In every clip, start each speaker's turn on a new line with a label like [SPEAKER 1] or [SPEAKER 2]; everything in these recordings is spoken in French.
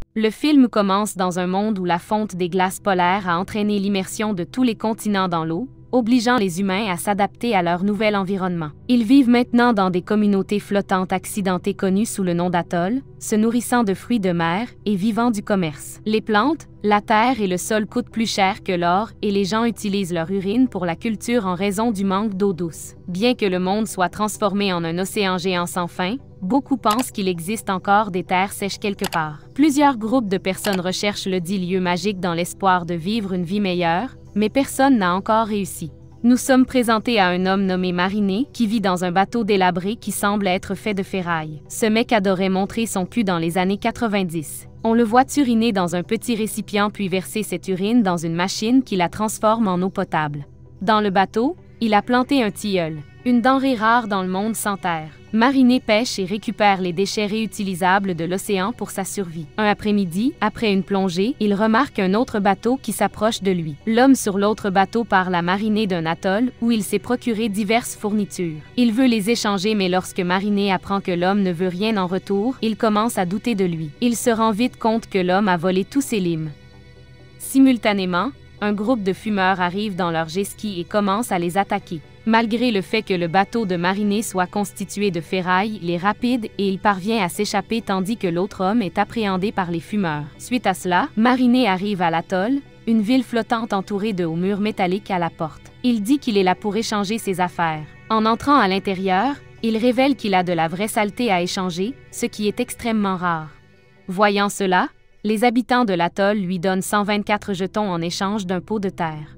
[SPEAKER 1] Le film commence dans un monde où la fonte des glaces polaires a entraîné l'immersion de tous les continents dans l'eau, obligeant les humains à s'adapter à leur nouvel environnement. Ils vivent maintenant dans des communautés flottantes accidentées connues sous le nom d'atolls, se nourrissant de fruits de mer et vivant du commerce. Les plantes, la terre et le sol coûtent plus cher que l'or et les gens utilisent leur urine pour la culture en raison du manque d'eau douce. Bien que le monde soit transformé en un océan géant sans fin, beaucoup pensent qu'il existe encore des terres sèches quelque part. Plusieurs groupes de personnes recherchent le dit lieu magique dans l'espoir de vivre une vie meilleure, mais personne n'a encore réussi. Nous sommes présentés à un homme nommé Mariné qui vit dans un bateau délabré qui semble être fait de ferraille. Ce mec adorait montrer son cul dans les années 90. On le voit uriner dans un petit récipient puis verser cette urine dans une machine qui la transforme en eau potable. Dans le bateau, il a planté un tilleul, une denrée rare dans le monde sans terre. Mariné pêche et récupère les déchets réutilisables de l'océan pour sa survie. Un après-midi, après une plongée, il remarque un autre bateau qui s'approche de lui. L'homme sur l'autre bateau parle à Mariné d'un atoll où il s'est procuré diverses fournitures. Il veut les échanger mais lorsque Mariné apprend que l'homme ne veut rien en retour, il commence à douter de lui. Il se rend vite compte que l'homme a volé tous ses limes. Simultanément, un groupe de fumeurs arrive dans leur jet-ski et commence à les attaquer. Malgré le fait que le bateau de Mariné soit constitué de ferraille, il est rapide et il parvient à s'échapper tandis que l'autre homme est appréhendé par les fumeurs. Suite à cela, Mariné arrive à l'atoll, une ville flottante entourée de hauts murs métalliques à la porte. Il dit qu'il est là pour échanger ses affaires. En entrant à l'intérieur, il révèle qu'il a de la vraie saleté à échanger, ce qui est extrêmement rare. Voyant cela, les habitants de l'atoll lui donnent 124 jetons en échange d'un pot de terre.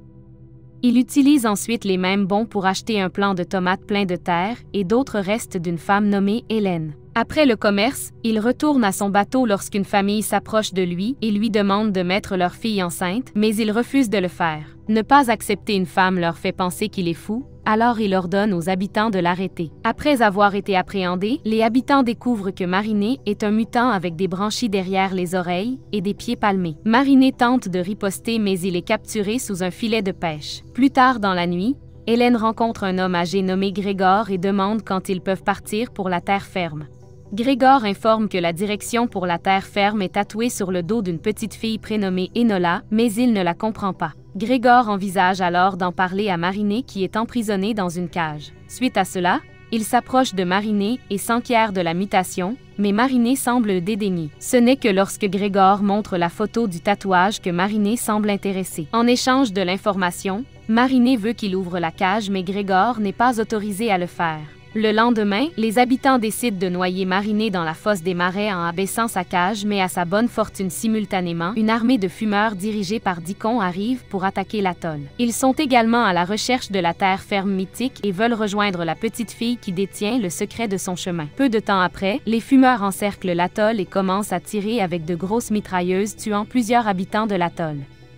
[SPEAKER 1] Il utilise ensuite les mêmes bons pour acheter un plant de tomates plein de terre et d'autres restes d'une femme nommée Hélène. Après le commerce, il retourne à son bateau lorsqu'une famille s'approche de lui et lui demande de mettre leur fille enceinte, mais il refuse de le faire. Ne pas accepter une femme leur fait penser qu'il est fou, alors il ordonne aux habitants de l'arrêter. Après avoir été appréhendés, les habitants découvrent que Mariné est un mutant avec des branchies derrière les oreilles et des pieds palmés. Mariné tente de riposter mais il est capturé sous un filet de pêche. Plus tard dans la nuit, Hélène rencontre un homme âgé nommé Grégor et demande quand ils peuvent partir pour la terre ferme. Grégor informe que la direction pour la terre ferme est tatouée sur le dos d'une petite fille prénommée Enola, mais il ne la comprend pas. Grégor envisage alors d'en parler à Mariné qui est emprisonnée dans une cage. Suite à cela, il s'approche de Mariné et s'enquiert de la mutation, mais Mariné semble le dédaigner. Ce n'est que lorsque Grégor montre la photo du tatouage que Mariné semble intéressé. En échange de l'information, Mariné veut qu'il ouvre la cage mais Grégor n'est pas autorisé à le faire. Le lendemain, les habitants décident de noyer Mariné dans la fosse des marais en abaissant sa cage, mais à sa bonne fortune simultanément, une armée de fumeurs dirigée par Dicon arrive pour attaquer l'atoll. Ils sont également à la recherche de la terre ferme mythique et veulent rejoindre la petite fille qui détient le secret de son chemin. Peu de temps après, les fumeurs encerclent l'atoll et commencent à tirer avec de grosses mitrailleuses, tuant plusieurs habitants de l'atoll.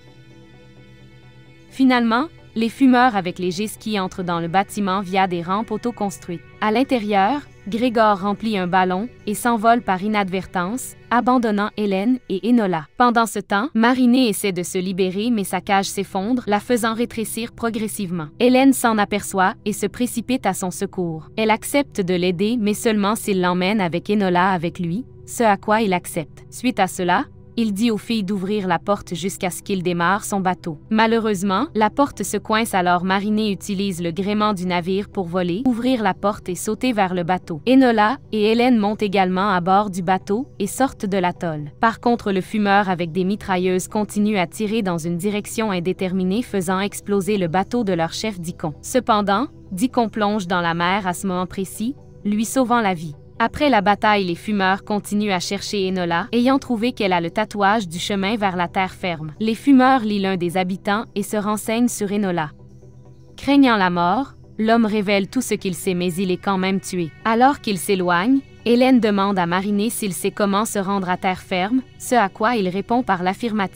[SPEAKER 1] Finalement, les fumeurs avec les jet-skis entrent dans le bâtiment via des rampes auto-construites. À l'intérieur, Grégor remplit un ballon et s'envole par inadvertance, abandonnant Hélène et Enola. Pendant ce temps, Mariné essaie de se libérer mais sa cage s'effondre, la faisant rétrécir progressivement. Hélène s'en aperçoit et se précipite à son secours. Elle accepte de l'aider mais seulement s'il l'emmène avec Enola avec lui, ce à quoi il accepte. Suite à cela, il dit aux filles d'ouvrir la porte jusqu'à ce qu'il démarre son bateau. Malheureusement, la porte se coince alors Mariné utilise le gréement du navire pour voler, ouvrir la porte et sauter vers le bateau. Enola et Hélène montent également à bord du bateau et sortent de l'atoll. Par contre, le fumeur avec des mitrailleuses continue à tirer dans une direction indéterminée faisant exploser le bateau de leur chef Dicon. Cependant, Dicon plonge dans la mer à ce moment précis, lui sauvant la vie. Après la bataille, les fumeurs continuent à chercher Enola, ayant trouvé qu'elle a le tatouage du chemin vers la terre ferme. Les fumeurs lient l'un des habitants et se renseignent sur Enola. Craignant la mort, l'homme révèle tout ce qu'il sait mais il est quand même tué. Alors qu'il s'éloigne, Hélène demande à Mariné s'il sait comment se rendre à terre ferme, ce à quoi il répond par l'affirmative.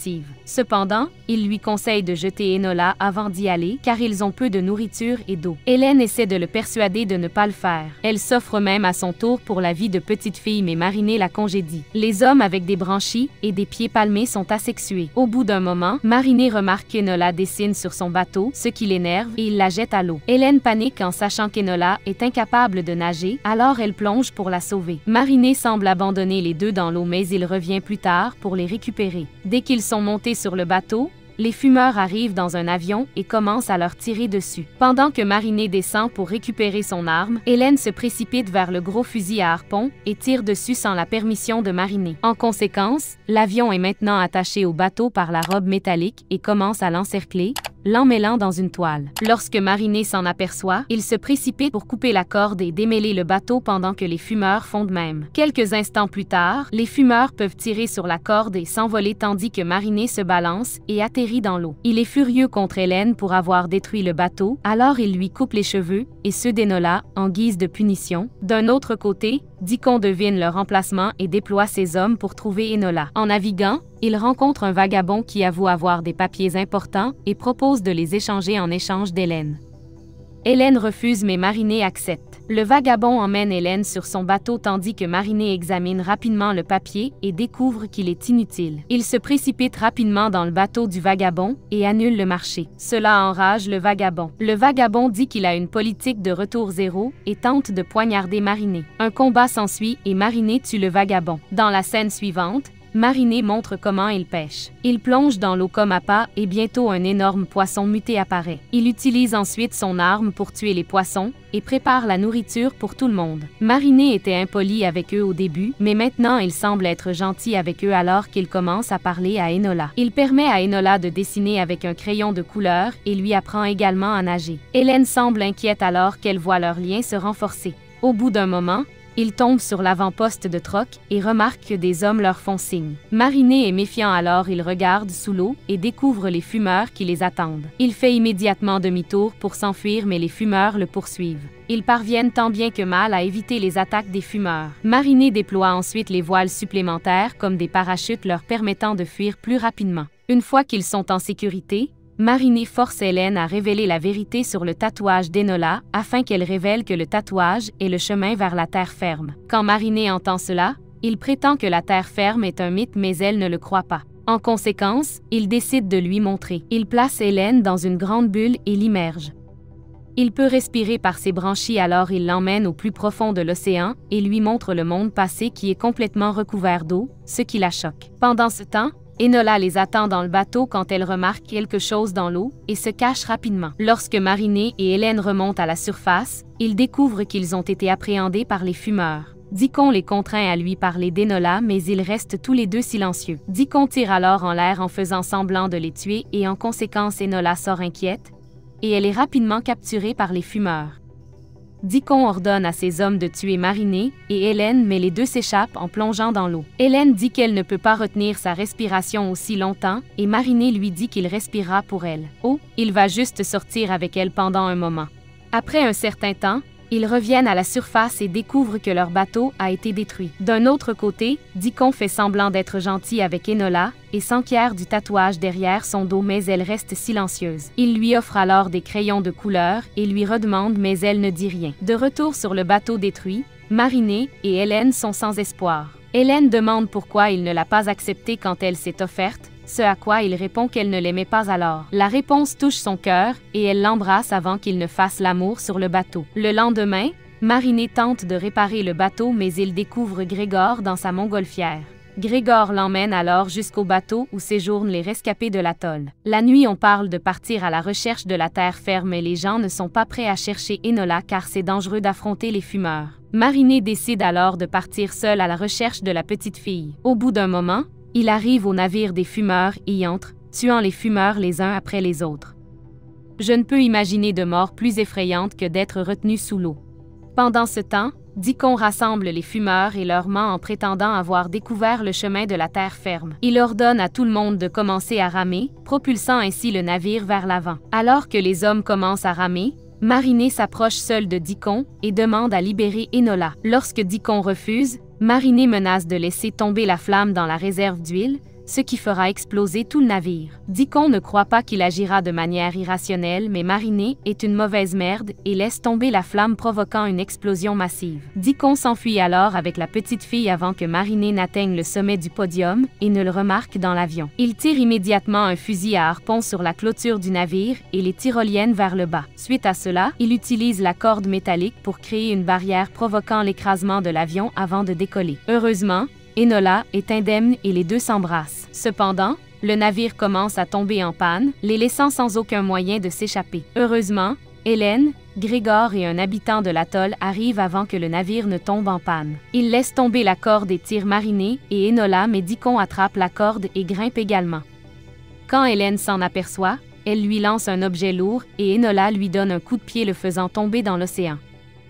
[SPEAKER 1] Cependant, il lui conseille de jeter Enola avant d'y aller car ils ont peu de nourriture et d'eau. Hélène essaie de le persuader de ne pas le faire. Elle s'offre même à son tour pour la vie de petite fille mais Marinée la congédie. Les hommes avec des branchies et des pieds palmés sont asexués. Au bout d'un moment, Marinée remarque qu'Enola dessine sur son bateau, ce qui l'énerve et il la jette à l'eau. Hélène panique en sachant qu'Enola est incapable de nager, alors elle plonge pour la sauver. Marinée semble abandonner les deux dans l'eau mais il revient plus tard pour les récupérer. Dès qu'ils sont montés sur le bateau, les fumeurs arrivent dans un avion et commencent à leur tirer dessus. Pendant que Marinée descend pour récupérer son arme, Hélène se précipite vers le gros fusil à harpon et tire dessus sans la permission de Marinée. En conséquence, l'avion est maintenant attaché au bateau par la robe métallique et commence à l'encercler, l'emmêlant dans une toile. Lorsque Marinée s'en aperçoit, il se précipite pour couper la corde et démêler le bateau pendant que les fumeurs font de même. Quelques instants plus tard, les fumeurs peuvent tirer sur la corde et s'envoler tandis que Marinée se balance et atterrit dans l'eau. Il est furieux contre Hélène pour avoir détruit le bateau, alors il lui coupe les cheveux et ceux d'Enola en guise de punition. D'un autre côté, Dicon devine leur emplacement et déploie ses hommes pour trouver Enola. En naviguant, il rencontre un vagabond qui avoue avoir des papiers importants et propose de les échanger en échange d'Hélène. Hélène refuse mais Marinée accepte. Le vagabond emmène Hélène sur son bateau tandis que Marinée examine rapidement le papier et découvre qu'il est inutile. Il se précipite rapidement dans le bateau du vagabond et annule le marché. Cela enrage le vagabond. Le vagabond dit qu'il a une politique de retour zéro et tente de poignarder Marinée. Un combat s'ensuit et Marinée tue le vagabond. Dans la scène suivante, Marinée montre comment il pêche. Il plonge dans l'eau comme appât et bientôt un énorme poisson muté apparaît. Il utilise ensuite son arme pour tuer les poissons et prépare la nourriture pour tout le monde. Marinée était impoli avec eux au début, mais maintenant il semble être gentil avec eux alors qu'il commence à parler à Enola. Il permet à Enola de dessiner avec un crayon de couleur et lui apprend également à nager. Hélène semble inquiète alors qu'elle voit leur lien se renforcer. Au bout d'un moment, ils tombent sur l'avant-poste de Troc et remarquent que des hommes leur font signe. Marinée est méfiant alors il regarde sous l'eau et découvre les fumeurs qui les attendent. Il fait immédiatement demi-tour pour s'enfuir mais les fumeurs le poursuivent. Ils parviennent tant bien que mal à éviter les attaques des fumeurs. Marinée déploie ensuite les voiles supplémentaires comme des parachutes leur permettant de fuir plus rapidement. Une fois qu'ils sont en sécurité, Marinée force Hélène à révéler la vérité sur le tatouage d'Enola afin qu'elle révèle que le tatouage est le chemin vers la terre ferme. Quand Marinée entend cela, il prétend que la terre ferme est un mythe mais elle ne le croit pas. En conséquence, il décide de lui montrer. Il place Hélène dans une grande bulle et l'immerge. Il peut respirer par ses branchies alors il l'emmène au plus profond de l'océan et lui montre le monde passé qui est complètement recouvert d'eau, ce qui la choque. Pendant ce temps, Enola les attend dans le bateau quand elle remarque quelque chose dans l'eau et se cache rapidement. Lorsque Marinée et Hélène remontent à la surface, ils découvrent qu'ils ont été appréhendés par les fumeurs. Dicon les contraint à lui parler d'Enola mais ils restent tous les deux silencieux. Dicon tire alors en l'air en faisant semblant de les tuer et en conséquence Enola sort inquiète et elle est rapidement capturée par les fumeurs. Dicon ordonne à ses hommes de tuer Marinée et Hélène mais les deux s'échappent en plongeant dans l'eau. Hélène dit qu'elle ne peut pas retenir sa respiration aussi longtemps et Marinée lui dit qu'il respirera pour elle. Oh, il va juste sortir avec elle pendant un moment. Après un certain temps, ils reviennent à la surface et découvrent que leur bateau a été détruit. D'un autre côté, Dicon fait semblant d'être gentil avec Enola et s'enquiert du tatouage derrière son dos mais elle reste silencieuse. Il lui offre alors des crayons de couleur et lui redemande mais elle ne dit rien. De retour sur le bateau détruit, Marinée et Hélène sont sans espoir. Hélène demande pourquoi il ne l'a pas acceptée quand elle s'est offerte, ce à quoi il répond qu'elle ne l'aimait pas alors. La réponse touche son cœur et elle l'embrasse avant qu'il ne fasse l'amour sur le bateau. Le lendemain, Marinée tente de réparer le bateau mais il découvre Grégor dans sa montgolfière. Grégor l'emmène alors jusqu'au bateau où séjournent les rescapés de l'atoll. La nuit, on parle de partir à la recherche de la terre ferme mais les gens ne sont pas prêts à chercher Enola car c'est dangereux d'affronter les fumeurs. Marinée décide alors de partir seule à la recherche de la petite fille. Au bout d'un moment, il arrive au navire des fumeurs et y entre, tuant les fumeurs les uns après les autres. Je ne peux imaginer de mort plus effrayante que d'être retenu sous l'eau. Pendant ce temps, Dicon rassemble les fumeurs et leur ment en prétendant avoir découvert le chemin de la terre ferme. Il ordonne à tout le monde de commencer à ramer, propulsant ainsi le navire vers l'avant. Alors que les hommes commencent à ramer, Marinée s'approche seule de Dicon et demande à libérer Enola. Lorsque Dicon refuse, Marinée menace de laisser tomber la flamme dans la réserve d'huile, ce qui fera exploser tout le navire. Deacon ne croit pas qu'il agira de manière irrationnelle, mais Marinée est une mauvaise merde et laisse tomber la flamme provoquant une explosion massive. Deacon s'enfuit alors avec la petite fille avant que Marinée n'atteigne le sommet du podium et ne le remarque dans l'avion. Il tire immédiatement un fusil à harpon sur la clôture du navire et les tyrolienne vers le bas. Suite à cela, il utilise la corde métallique pour créer une barrière provoquant l'écrasement de l'avion avant de décoller. Heureusement, Enola est indemne et les deux s'embrassent. Cependant, le navire commence à tomber en panne, les laissant sans aucun moyen de s'échapper. Heureusement, Hélène, Grégor et un habitant de l'atoll arrivent avant que le navire ne tombe en panne. Ils laissent tomber la corde et tirent Marinée et Enola, mais Deacon attrape la corde et grimpe également. Quand Hélène s'en aperçoit, elle lui lance un objet lourd et Enola lui donne un coup de pied le faisant tomber dans l'océan.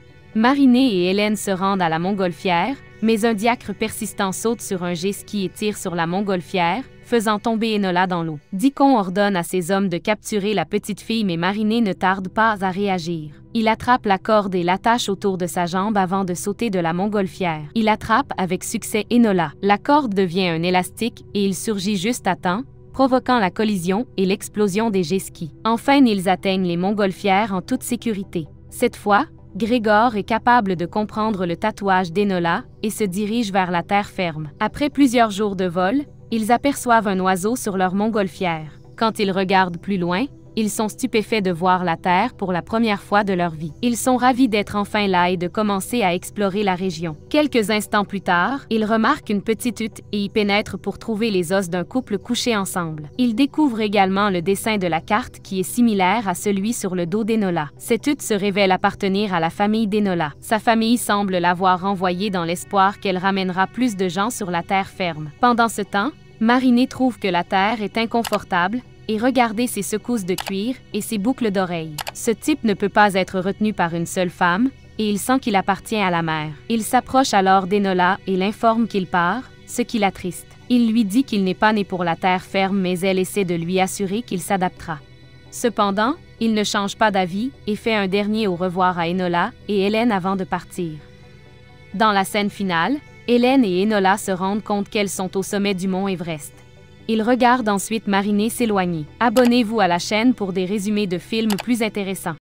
[SPEAKER 1] Marinée et Hélène se rendent à la montgolfière, mais un diacre persistant saute sur un jet-ski et tire sur la montgolfière, faisant tomber Enola dans l'eau. Deacon ordonne à ses hommes de capturer la petite fille, mais Marinée ne tarde pas à réagir. Il attrape la corde et l'attache autour de sa jambe avant de sauter de la montgolfière. Il attrape avec succès Enola. La corde devient un élastique et il surgit juste à temps, provoquant la collision et l'explosion des jet-skis. Enfin, ils atteignent les montgolfières en toute sécurité. Cette fois, Grégor est capable de comprendre le tatouage d'Enola et se dirige vers la terre ferme. Après plusieurs jours de vol, ils aperçoivent un oiseau sur leur montgolfière. Quand ils regardent plus loin, ils sont stupéfaits de voir la Terre pour la première fois de leur vie. Ils sont ravis d'être enfin là et de commencer à explorer la région. Quelques instants plus tard, ils remarquent une petite hutte et y pénètrent pour trouver les os d'un couple couché ensemble. Ils découvrent également le dessin de la carte qui est similaire à celui sur le dos d'Enola. Cette hutte se révèle appartenir à la famille d'Enola. Sa famille semble l'avoir envoyée dans l'espoir qu'elle ramènera plus de gens sur la terre ferme. Pendant ce temps, Marinée trouve que la terre est inconfortable et regardez ses secousses de cuir et ses boucles d'oreilles. Ce type ne peut pas être retenu par une seule femme, et il sent qu'il appartient à la mer. Il s'approche alors d'Enola et l'informe qu'il part, ce qui l'attriste. Il lui dit qu'il n'est pas né pour la terre ferme, mais elle essaie de lui assurer qu'il s'adaptera. Cependant, il ne change pas d'avis et fait un dernier au revoir à Enola et Hélène avant de partir. Dans la scène finale, Hélène et Enola se rendent compte qu'elles sont au sommet du mont Everest. Ils regardent ensuite Marinée s'éloigner. Abonnez-vous à la chaîne pour des résumés de films plus intéressants.